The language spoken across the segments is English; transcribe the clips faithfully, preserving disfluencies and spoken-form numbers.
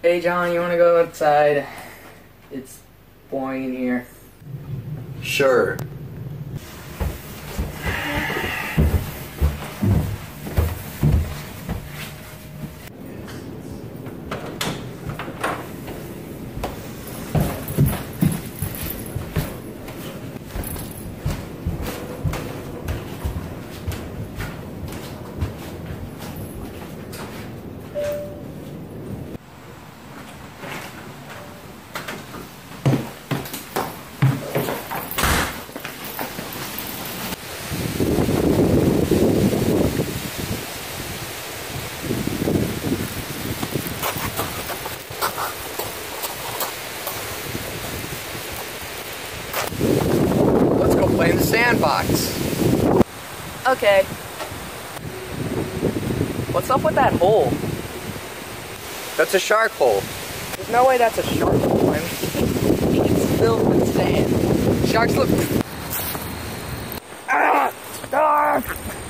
Hey John, you wanna go outside? It's boring in here. Sure. Let's go play in the sandbox. Okay. What's up with that hole? That's a shark hole. There's no way that's a shark hole. I mean, it's filled with sand. Sharks look. Ah! Ah!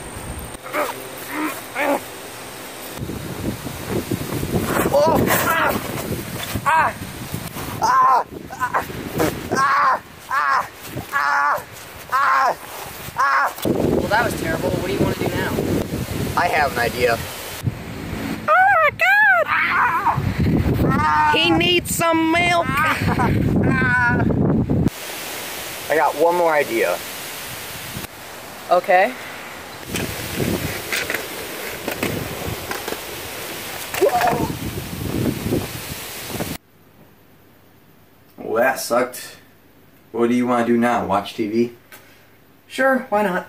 Oh! Ah! Ah! Ah! Ah! Ah! Ah! Ah! Ah! Ah! Well, that was terrible. What do you want to do now? I have an idea. Oh my God! Ah! Ah! He needs some milk. Ah! Ah! I got one more idea. Okay. Well, that sucked. What do you want to do now? Watch T V? Sure, why not?